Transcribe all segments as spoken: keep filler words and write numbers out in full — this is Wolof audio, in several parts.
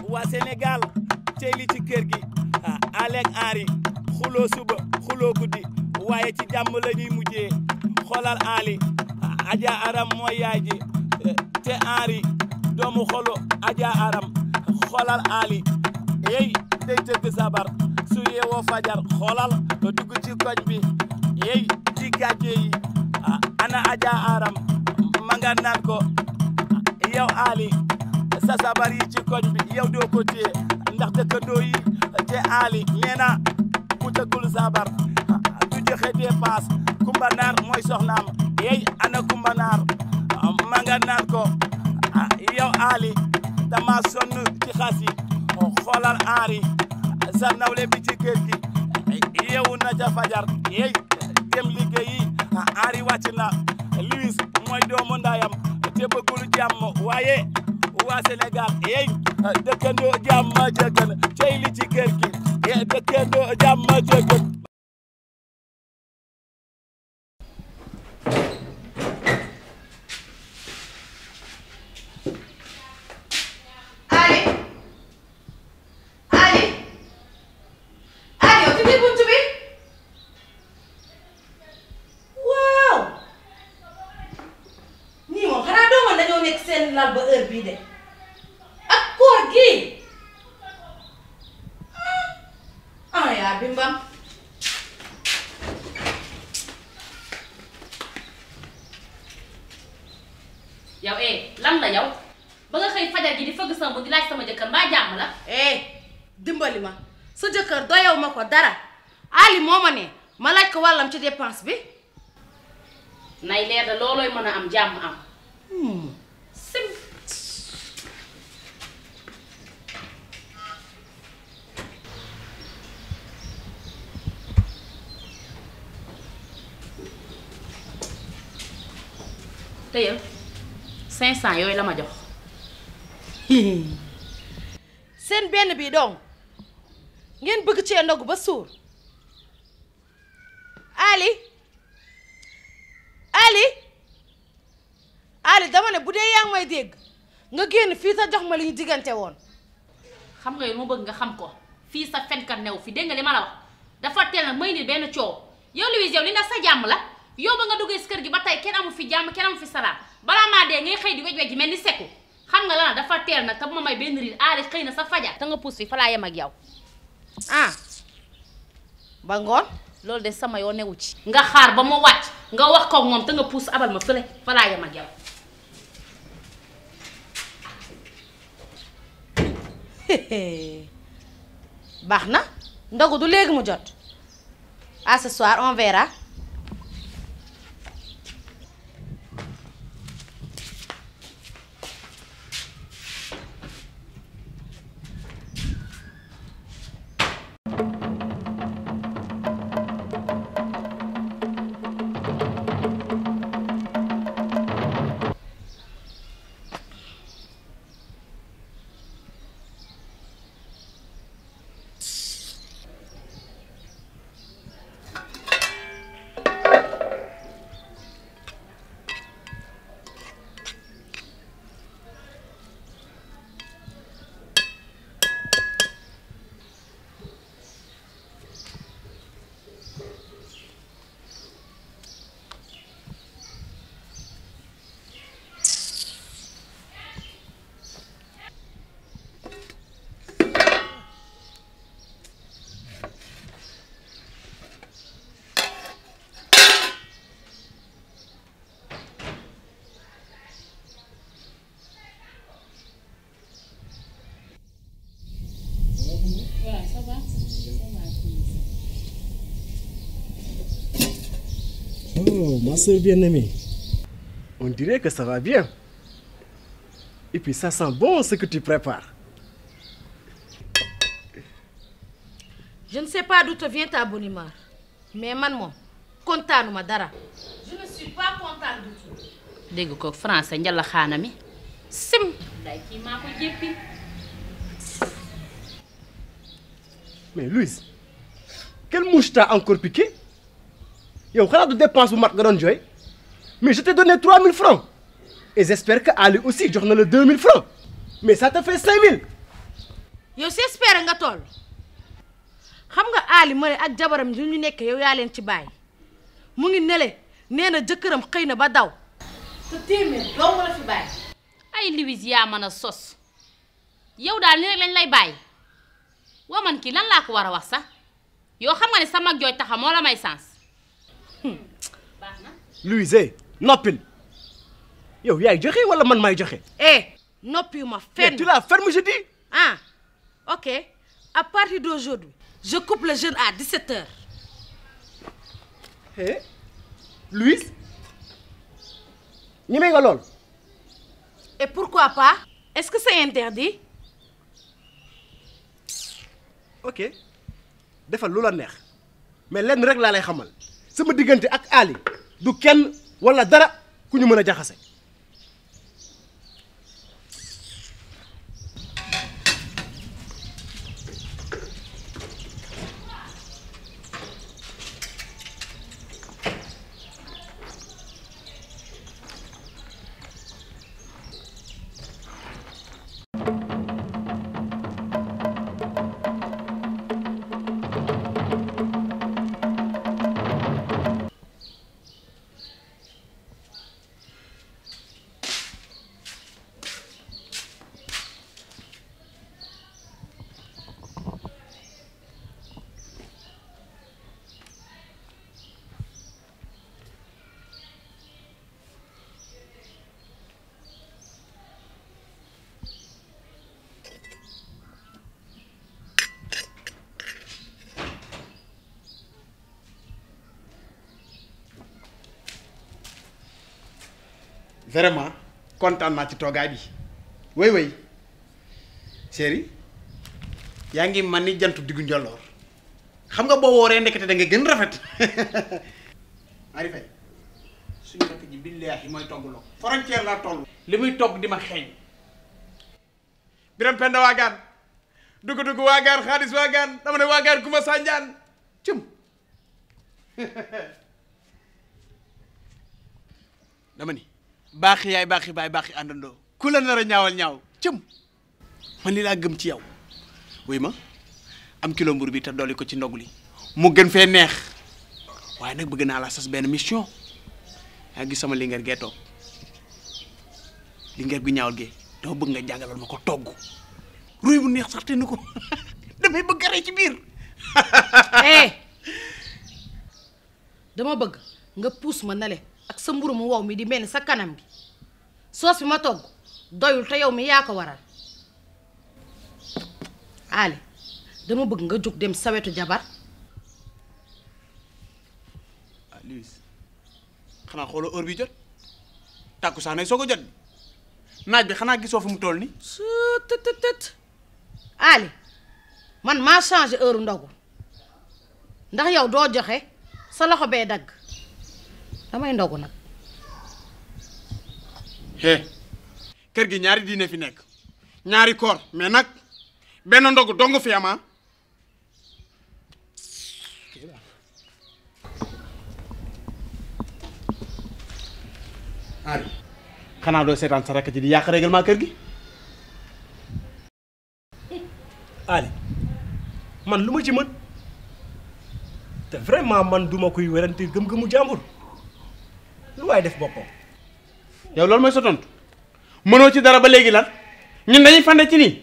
waa Sénégal cey li ci kër gi Alek Henry xuloo suba xuloo guddi waaye ci jàmm la ñuy mujjee xoolal Ali Adja Aram mooy yaay ji te Henry doomu xolo Adja Aram xoolal Ali yey day tëgg sabar su yeewoo fajar xoolal dugg ci koñ bi yey ci gàcce yi ana Adja Aram ma nga naan ko yow Ali sa sabar yi ci koñ bi yow doo ko téye ndax dëkkandoo yi te Ali nee na ku tëggul sabar du joxe dépasse Kumba Naar mooy soxnaam yey ana Kumba Naar ma nga naan ko yow Ali dama sonn ci xas yi xoolal Henry sa nawle bi ci kër gi yeewu na ca fajar yey dem liggéeyi Henry wàcc na Louis mooy doomu ndayam te bëggul jàmm waaye waa Sénégal yey dëkkandoo jàmm jëgën cey li ci kër gi ye dëkkandoo jàmm jëgën lal ba heure bii de ak koor gi ah yaa bimbam yow eh lan la yow ba nga xëy fajar gi di fëgg sama bu di laaj sama jëkkër mbaa jàmm la eh dimbali ma sa jëkkër doyaw ma ko dara Ali moo ma ne ma laaj ko wàllam ci dépense bi nay leer da loolooy mën a am jàmm am sim teyal cinq cent yooyu la ma jox seen benn bi donc ngeen bëgg cee ndogu ba suur Ali Ali Ali dama ne bu dee yaa ngi may dégg nga génn fii sa jox ma li ñu diggante woon xam nga yow ma bëgg nga xam ko fii sa fenkat new fi dégg nga li ma la wax dafa teel nag may ni benn coow yow Louise yow li ndax sa jàmm la yow ba nga duggee si kër gi ba tey kenn amu fi jàmm kenn amu fi salaam balaa maa dee ngay xëy di wej wej mel ni sekku xam nga lan dafa teel nag te bu ma may benn riir Ali xëy na sa fajar te nga puus fi fa laa yem ak yow ah ba ngoon loolu de sama yoo newu ci nga xaar ba ma wàcc nga wax ko moom te nga puus abal ma fële fa laa yem ak yow baax na ndogu du léegi mu jot à ce soir on verra Oh, ma soeur bien-aimée. On dirait que ça va bien. Et puis ça sent bon ce que tu prépares. Je ne sais pas d'où te vient ta bonne humeur, mais man moom kontaanuma dara. Je ne suis pas contente du tout. dégg ko français njalla xaana mi sim day kii maa ko jéppi. Mais Louise, quelle mouche t'a encore piqué? Yo, xanaa du dépense bu mat nga doon jooy? Mais je t'ai donné trois mille francs. Et j'espère que Ali aussi jox na la deux mille francs. Mais ça te fait cinq mille. yow si espère nga toll xam nga Ali ma ak jabaram ñu nekk yow yaa leen ci bàyyi mu ngi nele nee na jëkkëram xëy na ba daw te téeméer doo nga la fi bàyyi. ay Louise yaa mën a sos yow daal ni rek lañ lay bàyyi waa man kii lan laa ko war a wax sax yow xam nga ne sa mag jooy taxa moo la may sens. baax na. Louise noppil yow yaay joxe wala man maay joxe. eh noppi ma fenn. mais tu la fermes je dis. ah ok à partir d'aujourd'hui je coupe le jeûne à dix-sept heures. eh Louise ñeme nga lool. et pourquoi pas est-ce que c'est interdit. ok defal lu la neex mais lenn rek laa lay xamal sama diggante ak Ali du kenn wala dara ku ñu mën a jaxase. vraiment kontaan naa ci toogaay bi way way chéri yaa ngi man ni jantu diggu njolloor xam nga boo wooree ndekete da nga gën rafet Marie Faye suñu rakk ji billaahi mooy togg loo frontière laa toll li muy togg di ma xeeñ Biram Penda waagaan dugg dugg waagaan xaalis waagaan dama ne waagaan ku ma sànjaan cëm dama ni baaxi yaay baaxi baay baaxi àndandoo ku la nar a ñaawal ñaaw cëm man li laa gëm ci yow wuy ma am kilo mburu bi te dolli ko ci ndog li mu gën fee neex waaye nag bëgg naa la sas benn mission yaa gis sama lingeer gee toog lingeer gu ñaawal gee dama bëgg nga jàngalal ma ko togg ruy bu neex sax te ni ko damay bëgg a rey ci biir eh dama bëgg nga puus ma nale ak sa mburu mu wow mi di mel ni sa kanam bi soos bi ma togg doyul te yow mi yaa ko waral Ali dama bëgg nga jóg dem sa wetu jabar. ah Louise xanaa xooloo heure bi jot tàkku sax nay soo ko jot naaj bi xanaa gisoo fu mu toll ni su tët tët tët Ali man maa changé heure ndogu ndax yow doo joxe sa loxo bee dagg damay ndogu nag. hé kër gi ñaari diine fi nekk ñaari koor mais nag benn ndogu dong fi am ah. Ari xanaa doo seetaan sa rakk ji di yàq règlement kër gi. Ali man lu ma ci mën te vraiment man duma koy werante gëm-gëmu jàmbur lu waay def boppam. yow loolu mooy sa tontu mënoo ci dara ba léegi lan ñun dañuy fande ci nii.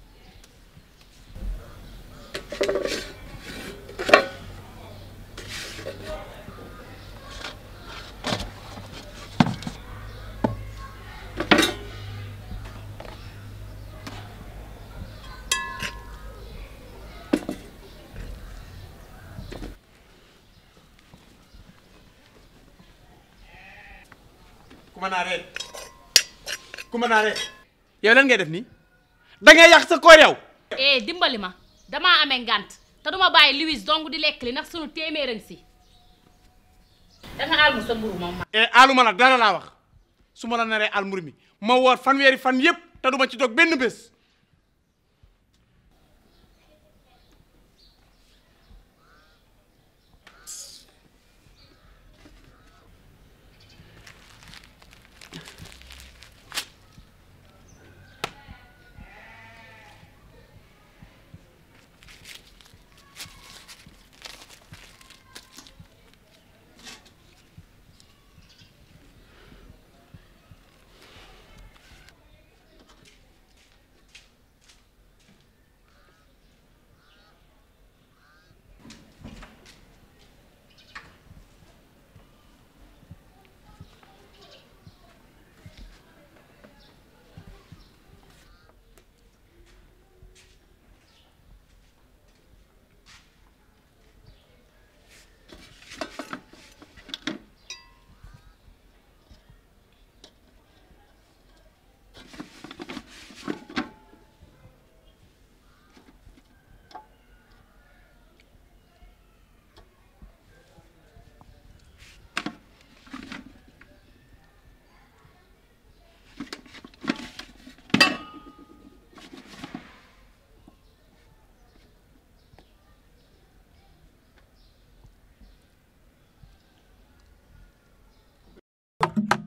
kuma naa reet kuma naa reet yow lan ngay def nii da ngay yàq sa koor yow. eh dimbali ma damaa amee ngànt te duma bàyyi Louise dong di lekk li ndax sunu téeméer si danga almu sa mburu moom ma. eh aluma la dara laa wax su ma la naree al mburu mi ma woor fanweeri fan yëpp te duma ci dog benn bés.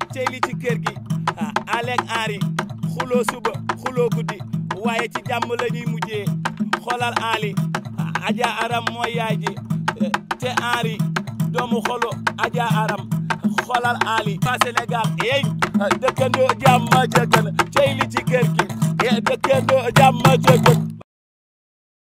cey li ci kër gi Alek Henri xuloo suba xuloo guddi waaye ci jàmm la ñuy mujjee xoolal Ali Adja Aram mooy yaay ji te Henri doomu xolo Adja Aram xoolal Ali ba Sénégal yey dëkkandoo jàmm jëgën cey li ci kër gi dëkkandoo jàmm jëgën